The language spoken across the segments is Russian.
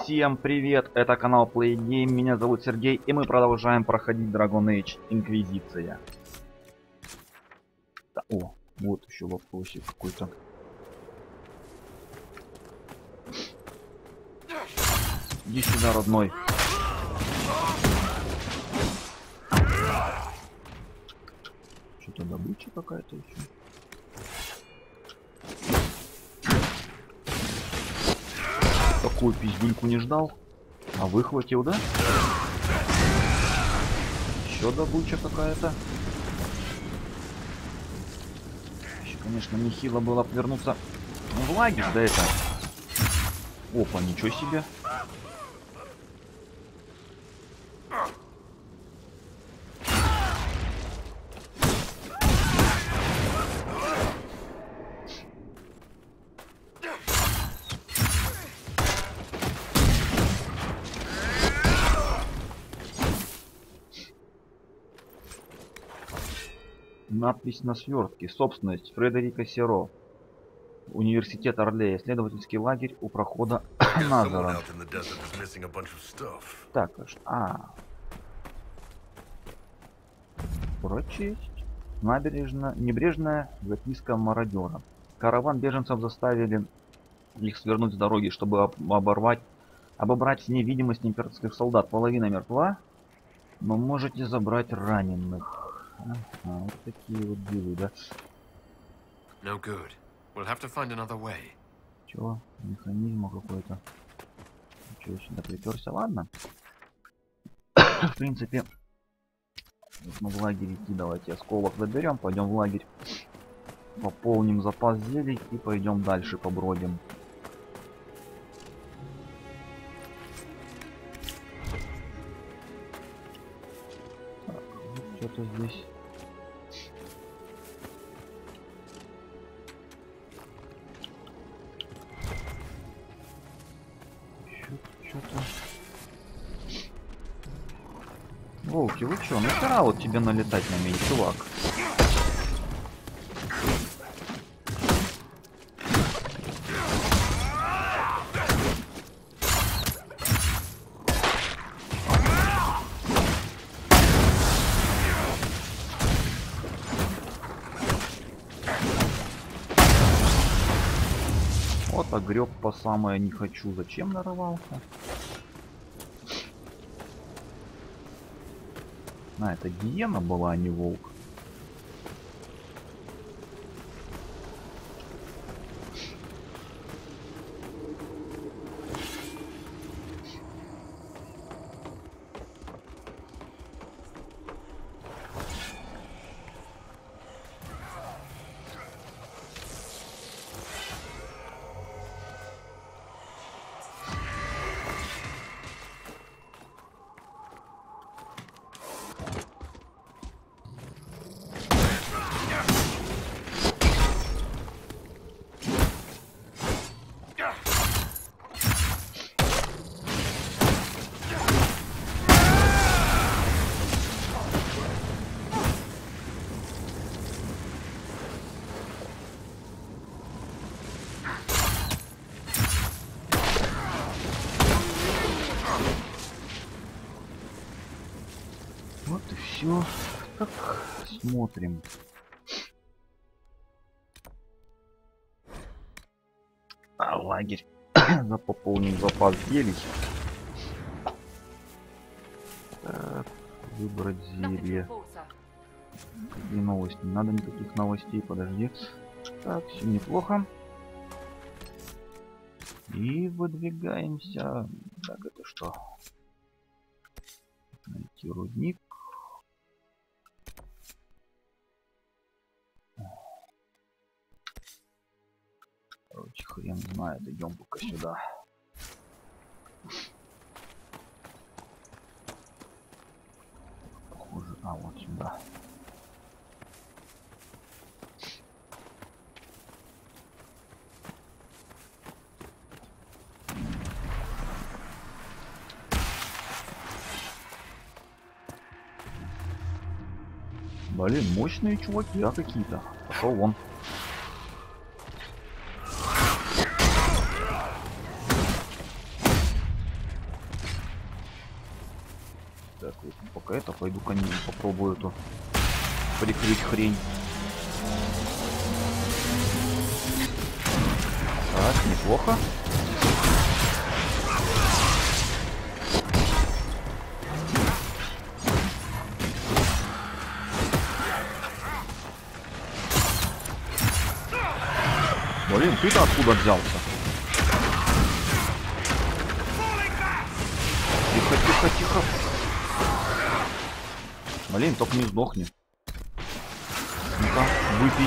Всем привет, это канал Play Game, меня зовут Сергей, и мы продолжаем проходить Dragon Age Инквизиция. Да, о, вот еще вопросик какой-то. Иди сюда, родной. Что-то добыча какая-то еще. Такую пиздюльку не ждал, а выхватил, да? Еще добыча какая-то. Еще, конечно, нехило было вернуться в лагерь, да это. Опа, ничего себе. Надпись на свертке. Собственность Фредерика Серо. Университет Орле. Исследовательский лагерь у прохода Назара. Так, прочесть. Небрежная записка мародера. Караван беженцев заставили их свернуть с дороги, чтобы обобрать невидимость имперских солдат. Половина мертва, но можете забрать раненых. Ага, вот такие вот дела, да? No good. We'll have to find another way. Чего? Механизма какой-то. Чего сюда приперся? Ладно. В принципе, нужно в лагерь идти. Давайте осколок заберем. Пойдем в лагерь. Пополним запас зелий и пойдем дальше побродим. Так, вот что-то здесь. Что-то. Волки, вы чё? Нахера вот тебе налетать на меня, чувак? Вот огреб по самое не хочу. Зачем нарывался? А, это гиена была, а не волк. Вот и все. Так, смотрим. Лагерь. Пополним запас зелий. Так, выбрать зелье. Какие новости? Не надо никаких новостей, подожди. Так, все неплохо. И выдвигаемся. Так, это что? Найти рудник. Короче, хрен знает, идем пока сюда. Похоже, вот сюда. Блин, мощные чуваки, какие-то. Пошел вон. Так, вот, пока это, пойду конем попробую эту прикрыть хрень. Так, неплохо. Блин, ты-то откуда взялся? Тихо, тихо, тихо. Блин, только не сдохни. Ну-ка, выпей.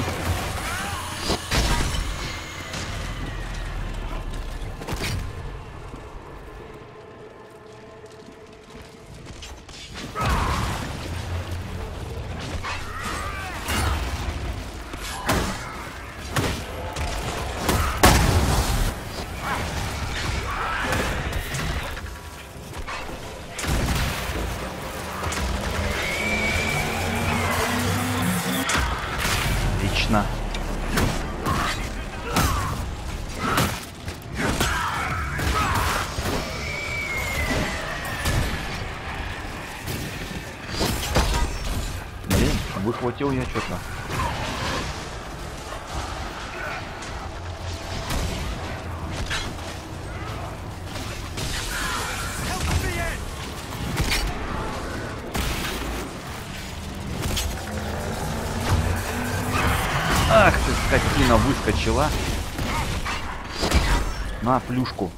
Отлично. Блин, выхватил я что-то. Ах ты, скотина, выскочила. На плюшку.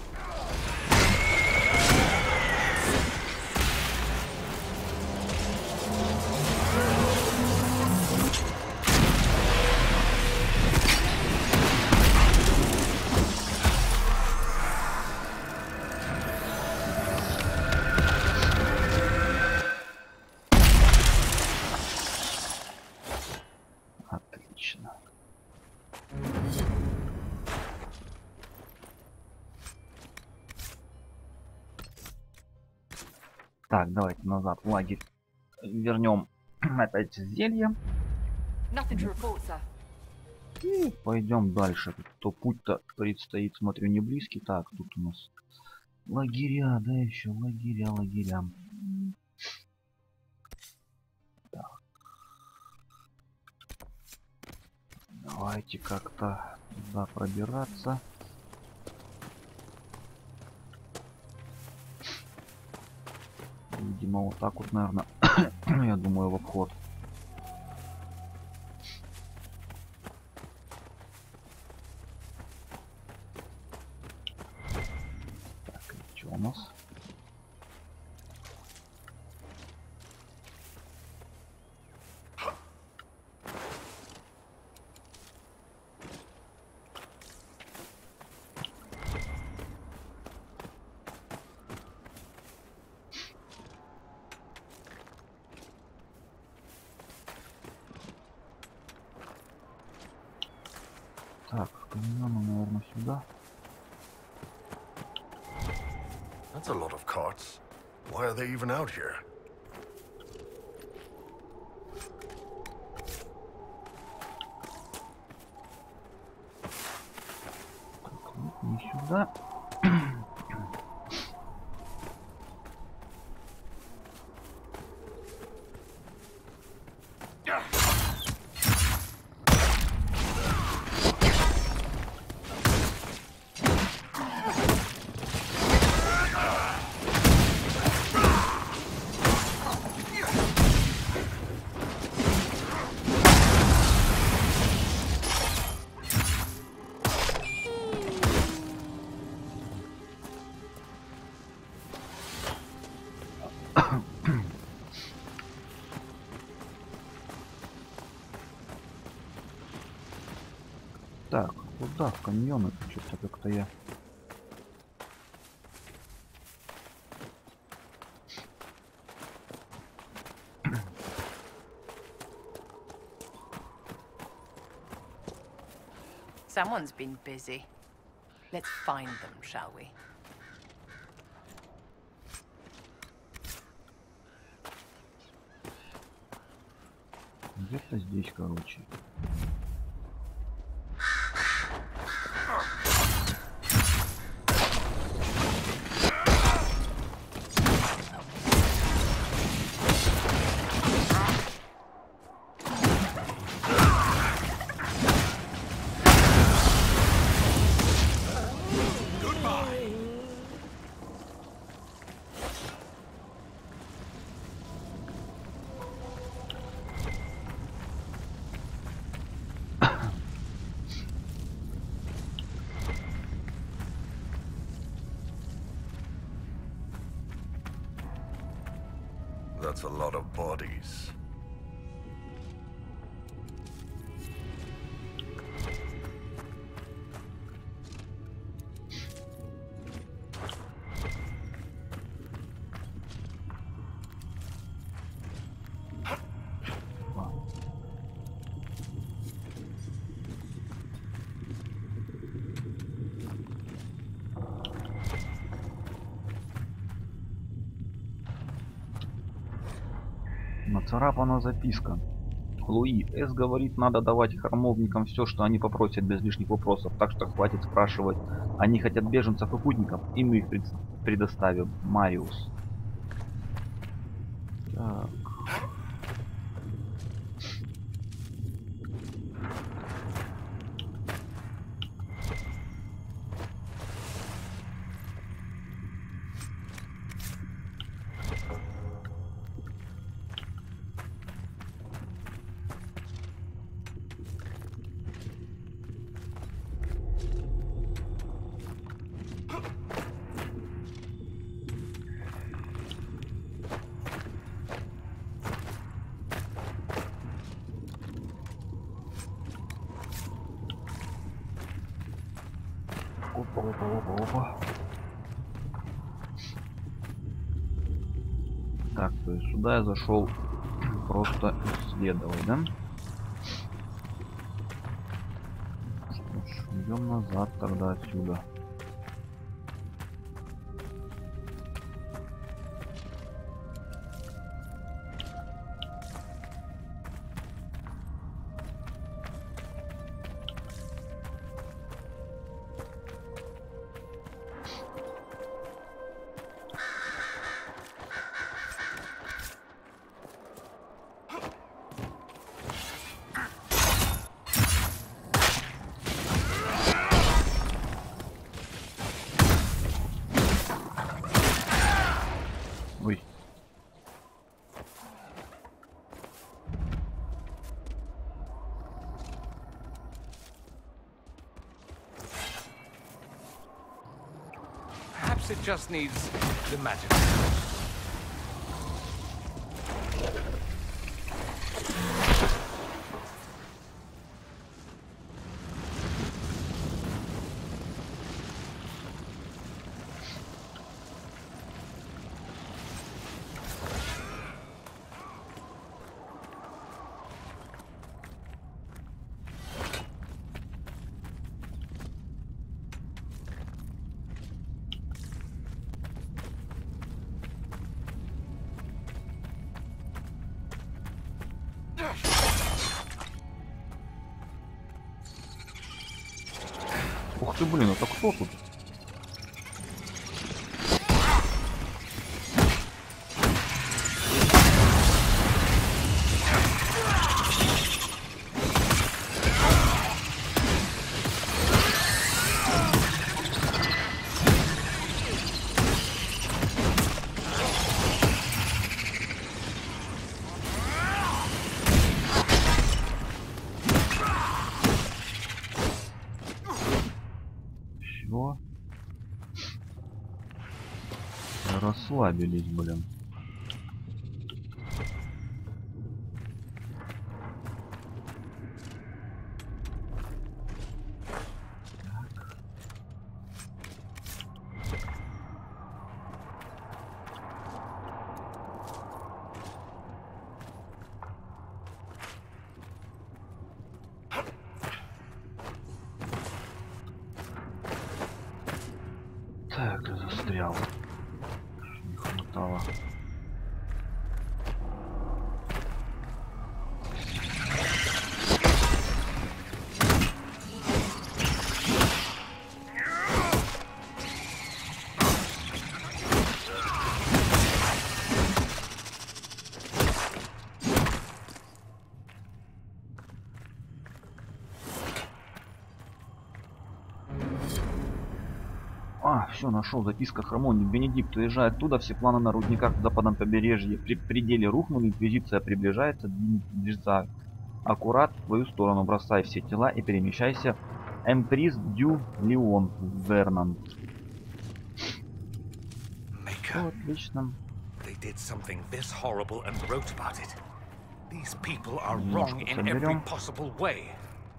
Отлично. Так, давайте назад в лагерь вернем опять зелье Nothing to report, sir. и пойдем дальше. То путь-то предстоит, смотрю, не близкий. Так, тут у нас лагеря, да, еще лагеря. Так. Давайте как-то туда пробираться. Видимо, вот так вот, наверное, я думаю, в обход. Так, что у нас? Так, камнями, наверное, сюда. That's a lot of carts. Why are they even out here? Так, нет, не сюда. Так, куда в каньоны? Что-то как-то я... Someone's been busy. Let's find them, shall we? Где-то здесь, короче. That's a lot of bodies. Нацарапана записка. Луи, С говорит, надо давать храмовникам все, что они попросят, без лишних вопросов, так что хватит спрашивать. Они хотят беженцев и путников, и мы их предоставим. Мариус. Так. Опа. Так, то есть сюда я зашел просто исследовать, да? Что ж, идем назад тогда отсюда. Ой. Perhaps it just needs the magic. Ух ты, блин, это кто тут? Чего? Расслабились, блин. Так, ты застрял. Не хватало. Все, нашел. Записка Храмони. Бенедикт уезжает оттуда. Все планы на рудниках в западном побережье. При пределе рухнули. Инквизиция приближается. Движется аккурат в твою сторону. Бросай все тела и перемещайся. Эмприз Дю Леон Вернан. Все отлично. they did something this horrible and wrote about it. These people are Немножко wrong in every соберем. possible way.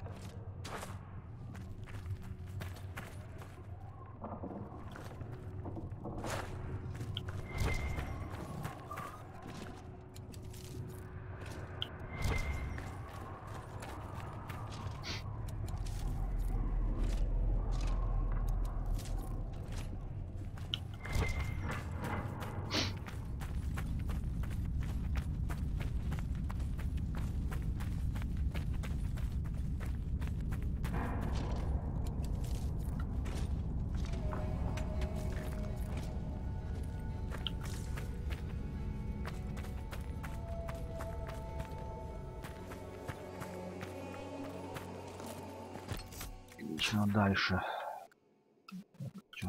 Отлично, дальше. Чё?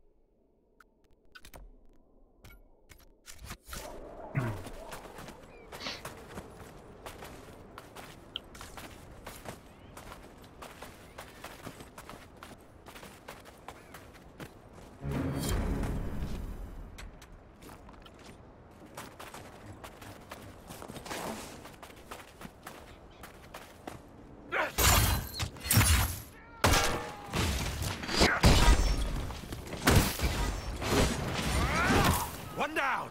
One down!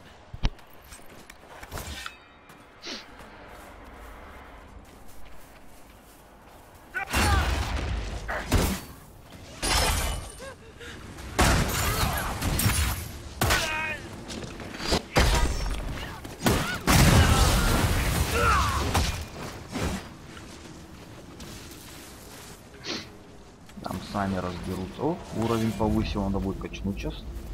Там сами разберутся. О, уровень повысил, надо будет качнуть сейчас.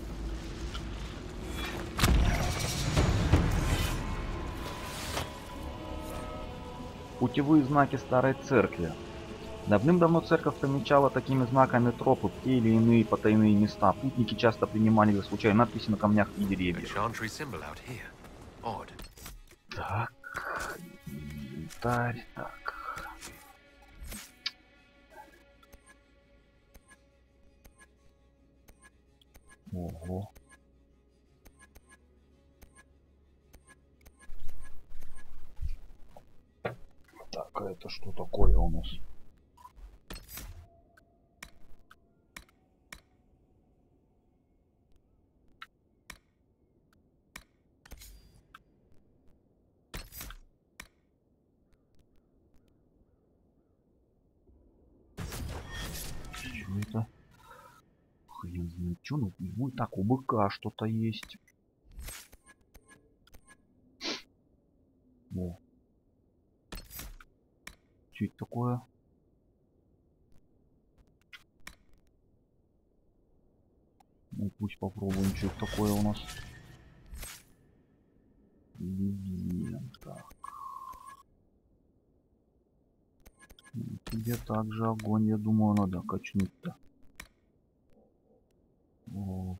Путевые знаки старой церкви. Давным-давно церковь помечала такими знаками тропы, те или иные потайные места. Путники часто принимали их случайно надписи на камнях и A деревьях. chantry symbol out here. Odd. Так, инвентарь, так. Ого. Так, а это что такое у нас? Чё это? Хрен знает чё, ну так, у быка что-то есть. О. Что это такое? Ну пусть попробуем, что это такое у нас. Так. Тебе также огонь, я думаю, надо качнуть-то. О.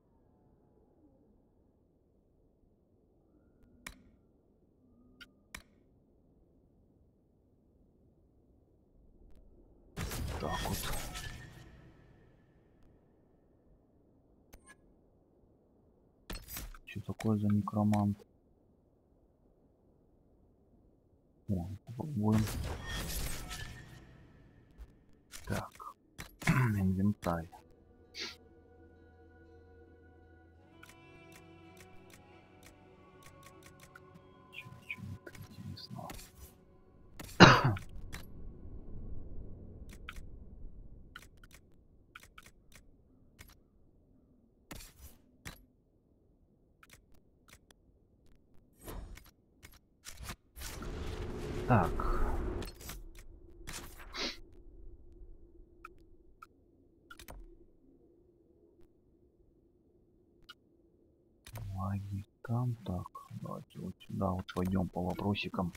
Так вот. Что такое за некромант? О, попробуем. Так. Инвентарь. Чё-нибудь интересного. Так. Лаги там, так. Давайте вот сюда вот пойдем по вопросикам.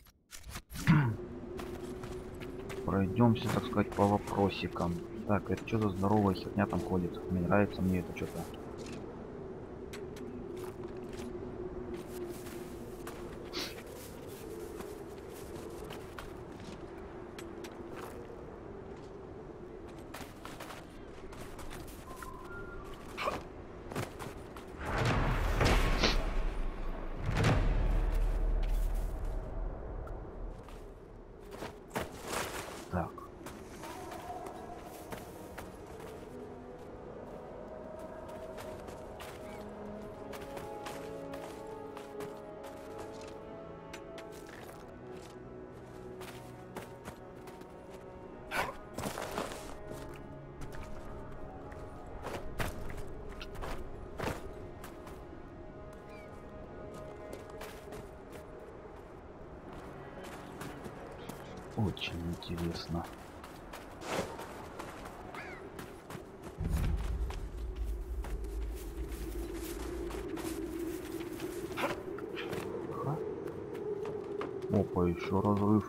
Пройдемся, так сказать, по вопросикам. Так, это что за здоровая херня там ходит? Не нравится мне это что-то. Очень интересно. Ага. Опа, еще разрыв.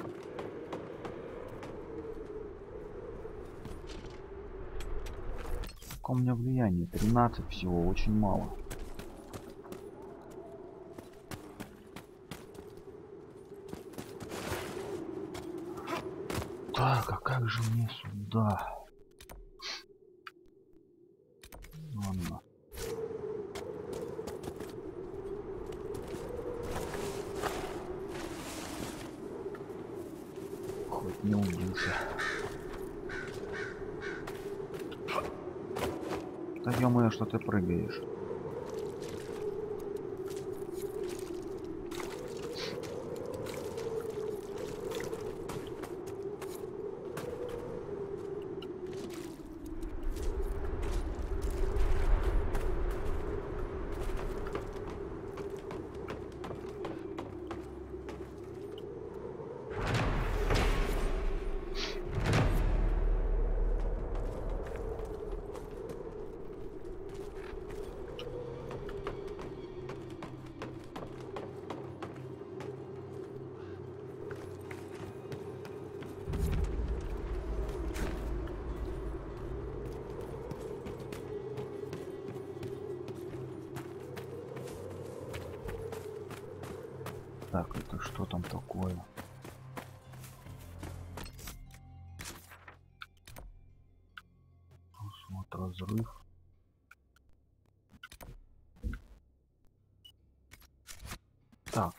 Сколько у меня влияния? 13 всего, очень мало. Так, а как же мне сюда? Ладно. Хоть не убился. Да ё-моё, что ты прыгаешь? Так, это что там такое? Вот разрыв. Так.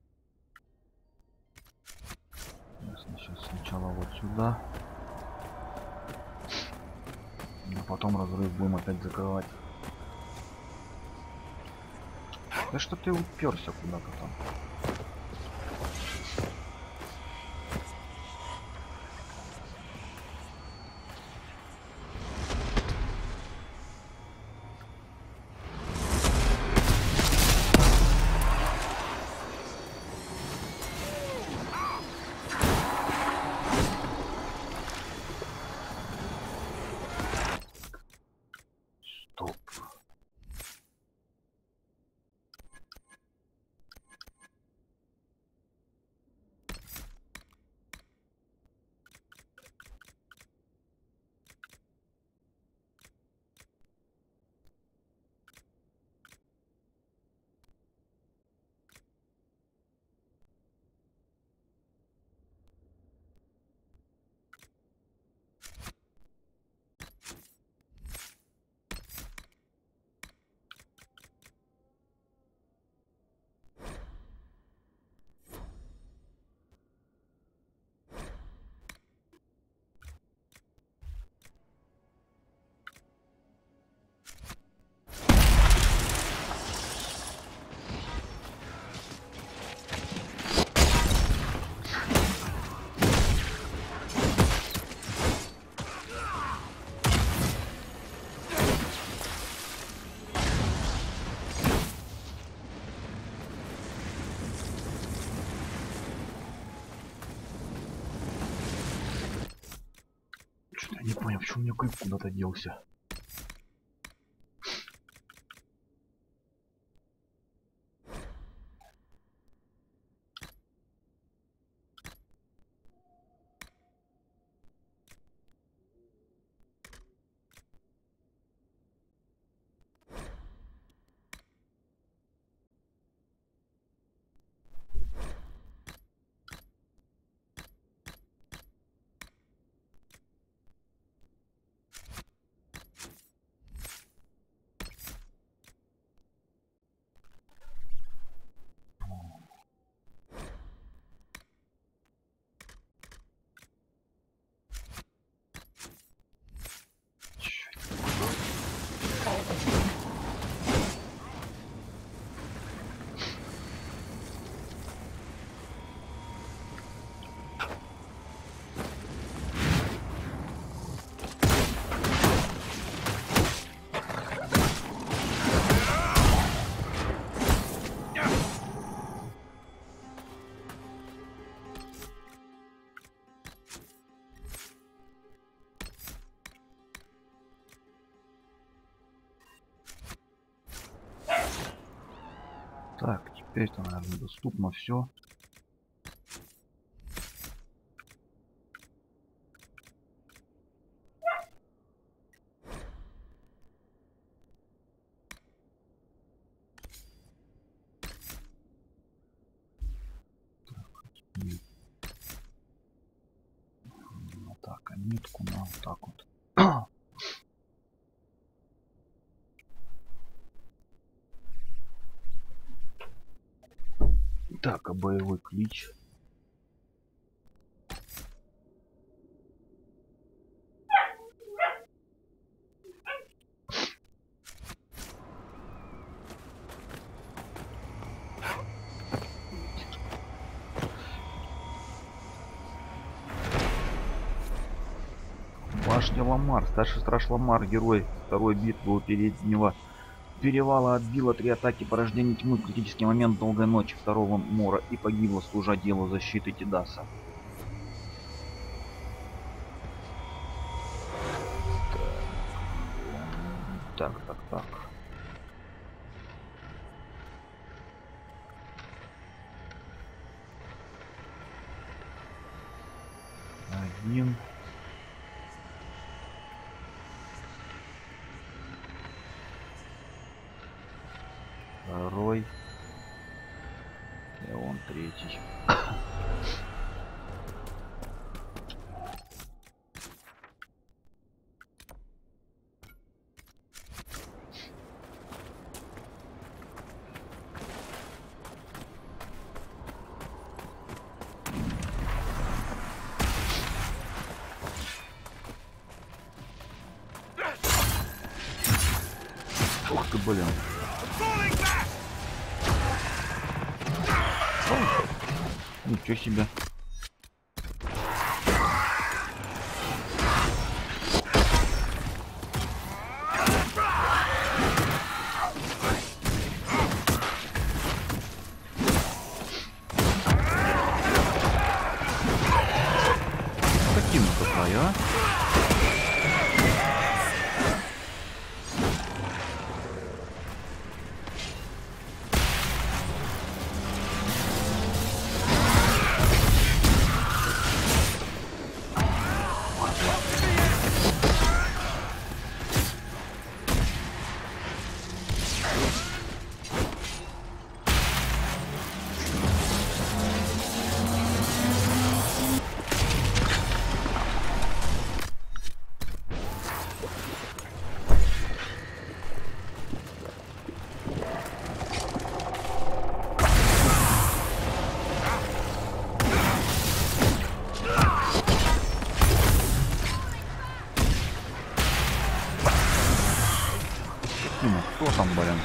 Ясно, сейчас сначала вот сюда. А потом разрыв будем опять закрывать. Да что ты уперся куда-то там? Стоп. Что-то я не понял, почему у меня крюк куда-то делся. Так, теперь-то, наверное, доступно все. Так, а нитку на вот так вот. Так, а боевой клич. Башня Ламар. Старший страж Ламар, герой второй битвы у переднего перевала, отбила 3 атаки порождения тьмы в критический момент долгой ночи второго мора и погибла, служа делу защиты Тидаса. Так. Один. Второй. И он третий. Ух ты, блин. Ничего себе. Каким такой, а? Кто там, блин?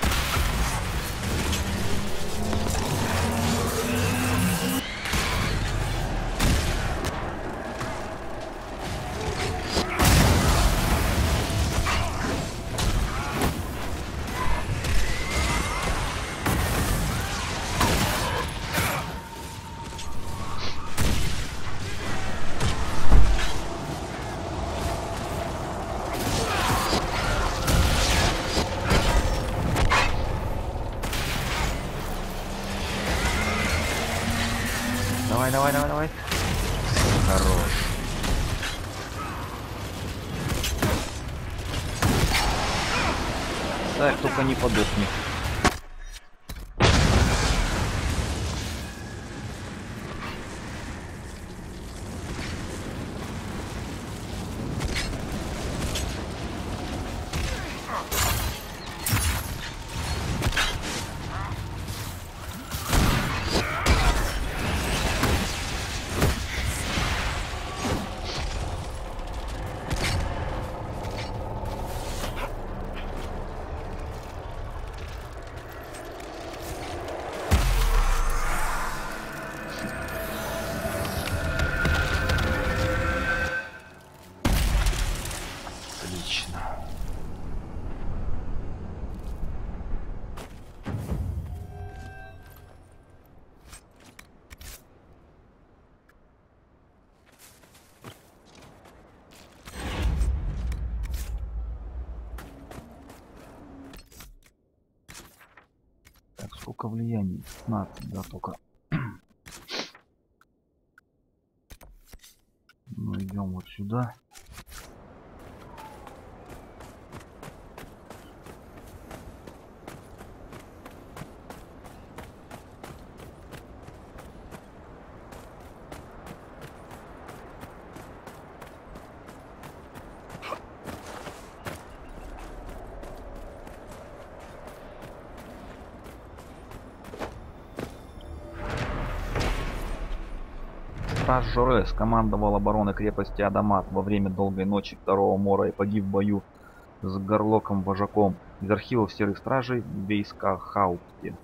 Давай. Хорош. Так, только не подохни. Так, сколько влияний? 15, да, только. Ну, идем вот сюда. Страж Жорес командовал обороной крепости Адамат во время долгой ночи Второго Мора и погиб в бою с Горлоком-вожаком. Из архивов серых стражей в Вейскахаупте.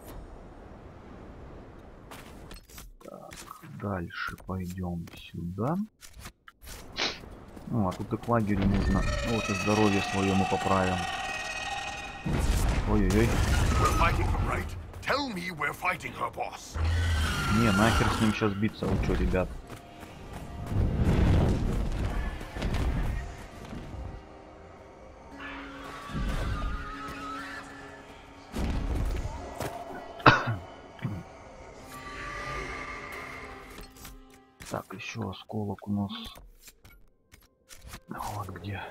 Так, дальше пойдем сюда. Ну, а тут и к лагерю нужно. Ну, вот и здоровье свое мы поправим. Ой-ой-ой. We're fighting her, right? Tell me we're fighting her, boss. Не, нахер с ним сейчас биться, вы чё, ребят? Так, еще осколок у нас. Вот где.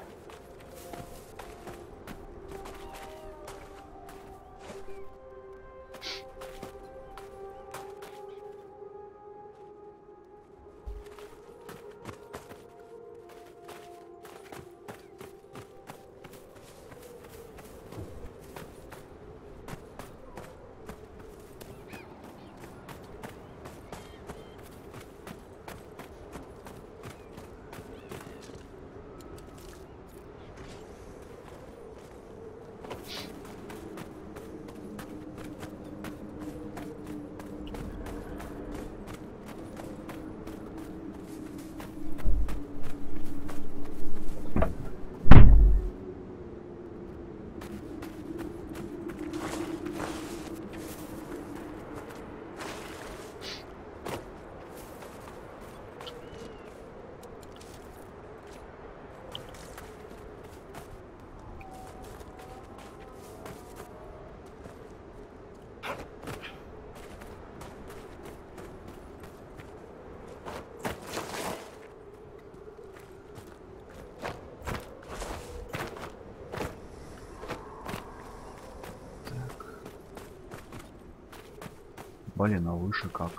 Блин, а выше как?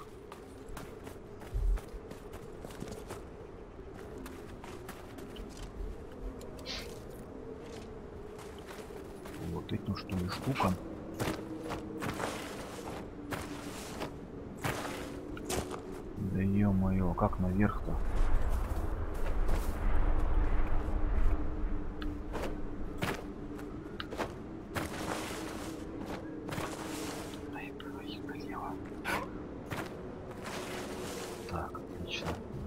Вот этим что ли штукам? Да ё-моё, как наверх-то? Так, отлично.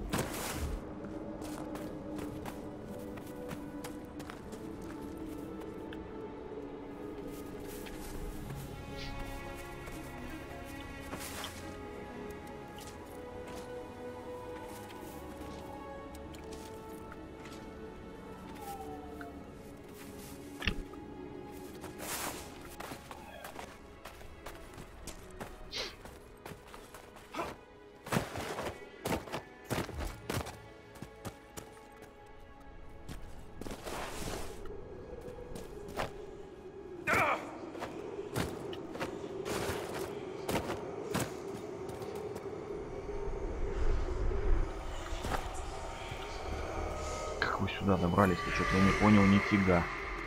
Как вы сюда добрались-то? Что-то я не понял нифига.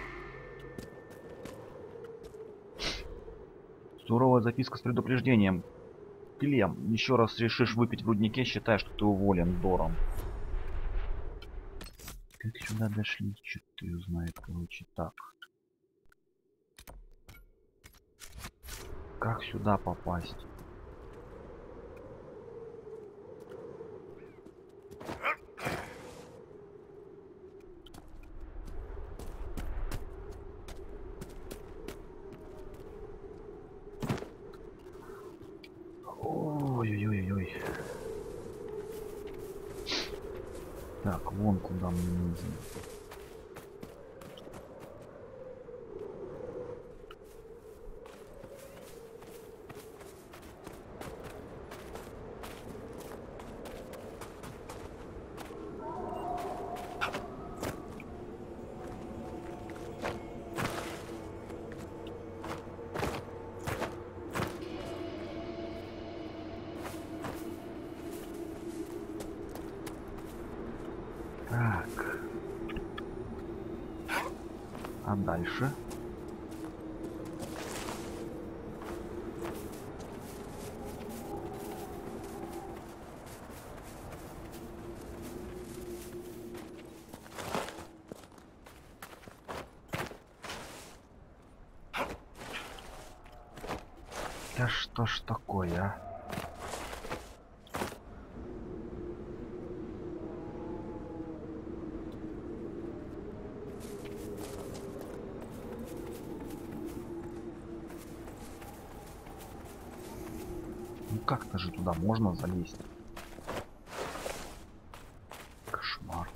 Суровая записка с предупреждением. Клем, еще раз решишь выпить в руднике, считай, что ты уволен, Дором. Как сюда дошли? Черт ее знает, короче, так. Как сюда попасть? Ой-ой-ой-ой. Так, вон куда мне нужно. А дальше? Да что ж такое, а? Ну как-то же туда можно залезть. Кошмар.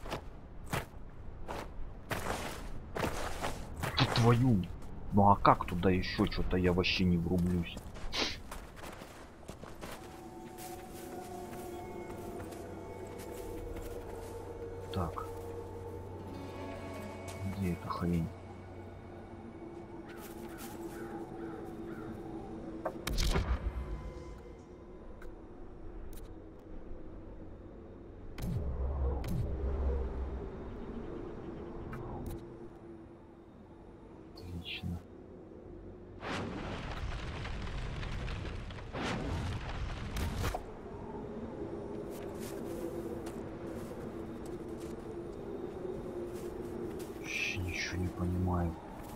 Ты твою. Ну а как туда еще что-то я вообще не врублюсь. Так. Где эта хрень? Отлично. Вообще ничего не понимаю.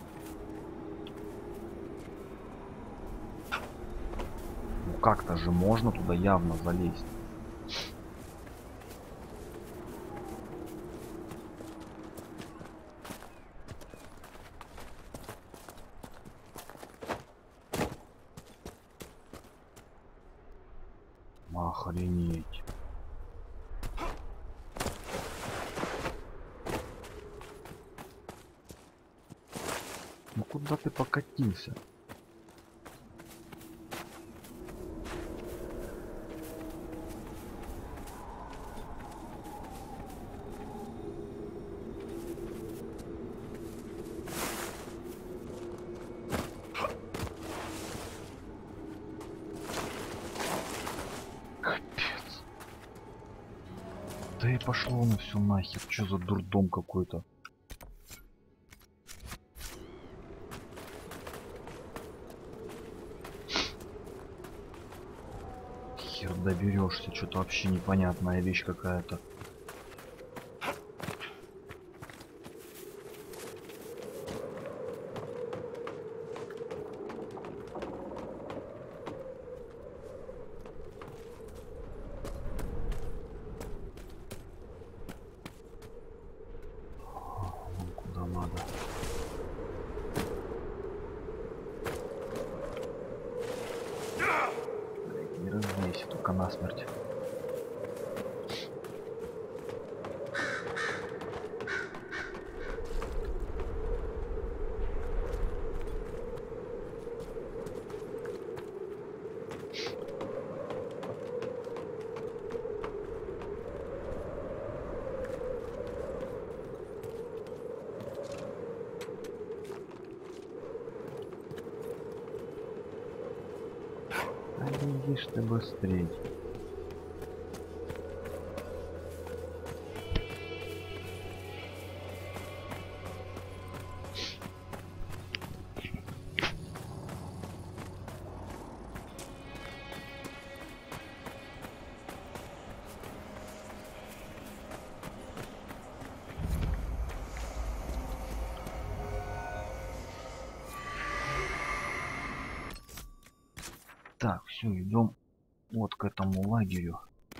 Ну как-то же можно туда явно залезть. Охренеть. Ну куда ты покатился? Капец. Да и пошло ну все нахер. Что за дурдом какой-то? Хер доберешься, что-то вообще непонятная вещь какая-то. Вон куда надо. Блядь, не разбейся, только насмерть. А видишь ты быстрей. Так, все, идем вот к этому лагерю.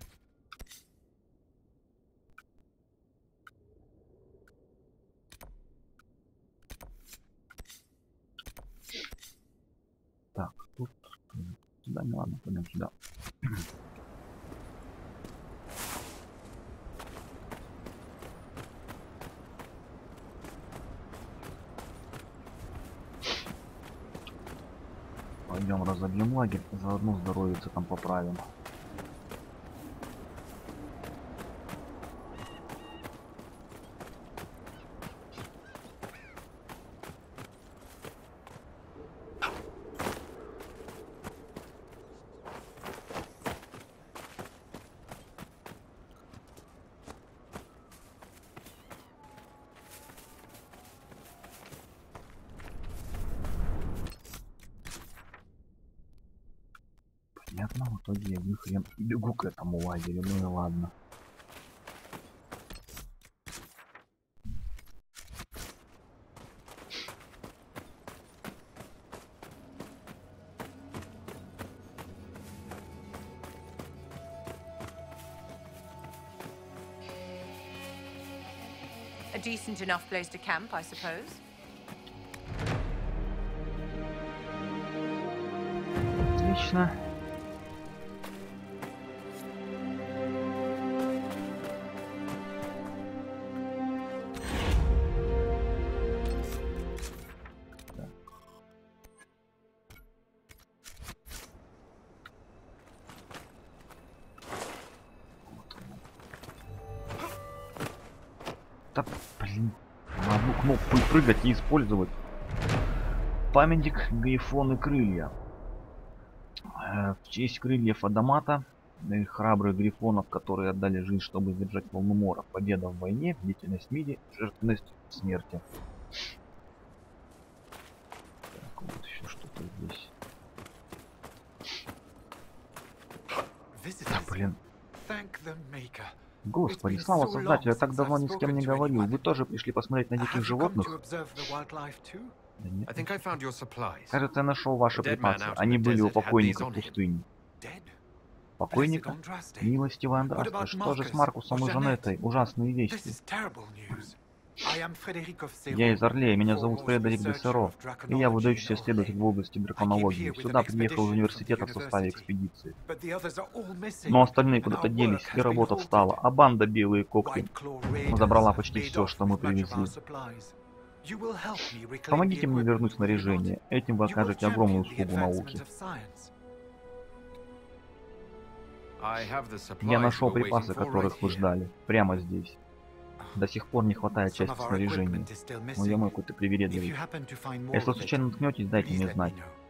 Так, тут сюда, не ладно, пойдем сюда. Пойдем разобьем лагерь, заодно здоровьица там поправим. Понятно, в итоге я вихрем бегу к этому лагерю, ну и ладно. A decent enough place to camp, I suppose. Отлично. Да, блин. На одну кнопку и прыгать и использовать. Памятник Грифон и крылья. В честь крыльев Адамата и храбрых грифонов, которые отдали жизнь, чтобы сдержать волну мора. Победа в войне, бдительность в мире, жертвенность в смерти. Так, вот еще что-то здесь. Да, блин. Господи, слава создателю, я так давно ни с кем не говорил. Вы тоже пришли посмотреть на диких животных? Да нет. I think I found your supplies. Кажется, я нашел ваши припасы. Они были у покойника в пустыне. Покойника? Милостивый Андрас, что же с Маркусом и Жанеттой? Ужасные вести. Я из Орлея, меня зовут Фредерик де Серо, и я выдающийся исследователь в области драконологии. Сюда приехал из университета в составе экспедиции. Но остальные куда-то делись, и работа встала, а банда Белые Когти забрала почти все, что мы привезли. Помогите мне вернуть снаряжение, этим вы окажете огромную услугу науке. Я нашел припасы, которых вы ждали, прямо здесь. До сих пор не хватает части снаряжения, но я мой какой-то привередливый. Если случайно наткнетесь, дайте мне знать.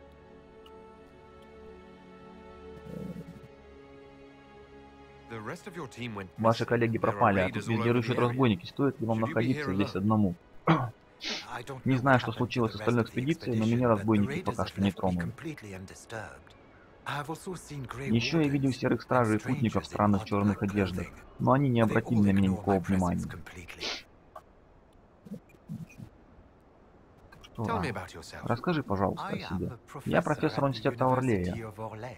Ваши коллеги пропали, а тут везде рыщут разбойники. Стоит ли вам находиться здесь одному? Не знаю, что случилось с остальной экспедицией, но меня разбойники пока что не тронули. Еще я видел серых стражей и путников в странных черных одеждах, но они не обратили на меня никакого внимания. Что? Расскажи, пожалуйста, о себе. Я профессор университета Орлея.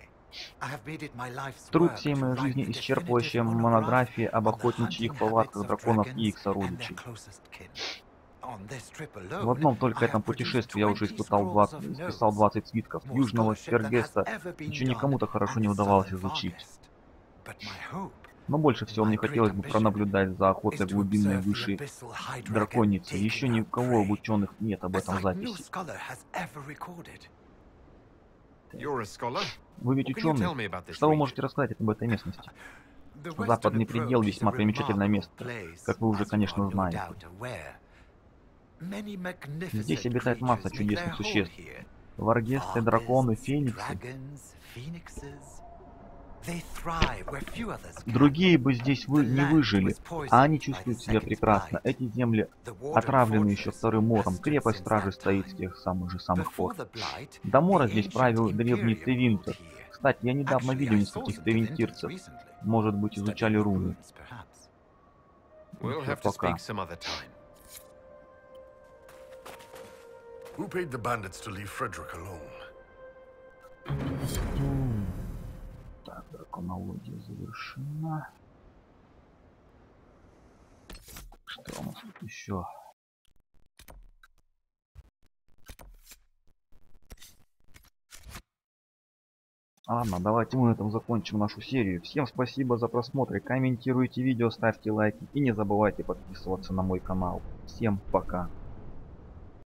Труд всей моей жизни исчерпывающая монография об охотничьих повадках драконов и их сородичей. В одном только этом путешествии я уже исписал 20 свитков. Южного Фергеста еще никому-то хорошо не удавалось изучить. Но больше всего мне хотелось бы пронаблюдать за охотой глубинной высшей драконицы. Еще ни у кого в ученых нет об этом записи. Вы ведь ученый. Что вы можете рассказать об этой местности? Западный предел весьма примечательное место, как вы уже, конечно, знаете. Здесь обитает масса чудесных существ. Варгесты, драконы, фениксы. Другие бы здесь не выжили, а они чувствуют себя прекрасно. Эти земли отравлены еще Вторым мором. Крепость стражи стоит с тех самых пор. До мора здесь правил древний Тевинтер. Кстати, я недавно видел нескольких тевинтирцев. Может быть, изучали руны. Пока. Who paid the bandits to leave Frederick alone? Так, драконология завершена. Что у нас тут еще? Ладно, давайте мы на этом закончим нашу серию. Всем спасибо за просмотр. Комментируйте видео, ставьте лайки и не забывайте подписываться на мой канал. Всем пока.